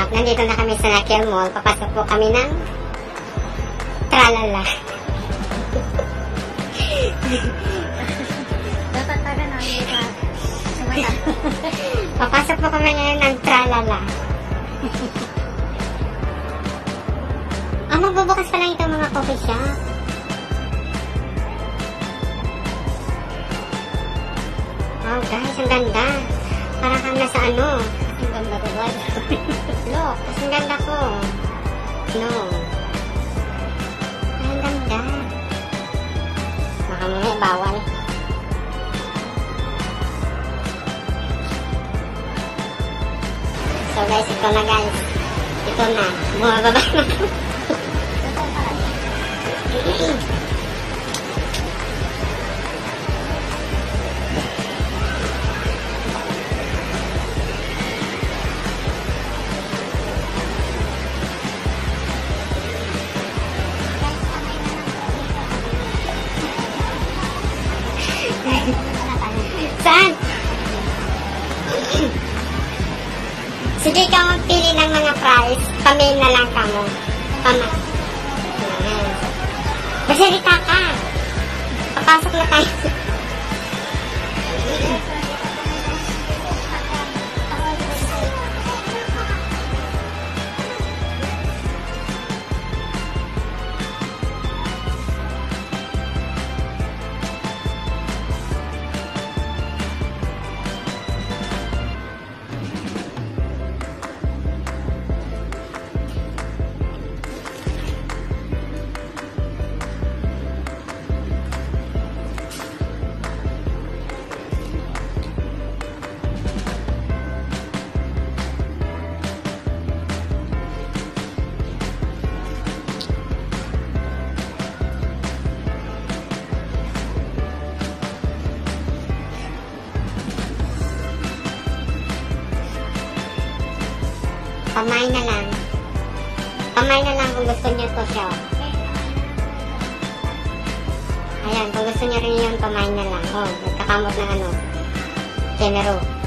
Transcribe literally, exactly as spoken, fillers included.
At nandito na kami sa Nakia Mall. Papasok po kami ng tralala. Dapat taga namin sa Papasok po kami ngayon ng tralala. Ah, magbubukas pa lang itong mga coffee shop. Wow guys, ang ganda. Parang kang nasa ano. Ang ganda ko ba? Look, kasi ang ganda ko. No. Ay, ang ganda. Baka mamaya bawal. So guys, ito na guys. Ito na. Bumababa na. Saan? Sige, ikaw magpili ng mga price. Pamail na lang ka mo. Pama. Basalita ka. Papasok na tayo. Pamay na lang. Pamay na lang kung gusto niyo to siya. Ayan, kung gusto niyo rin yun, pamay na lang. Oh, nagkakamot ng ano. Genero.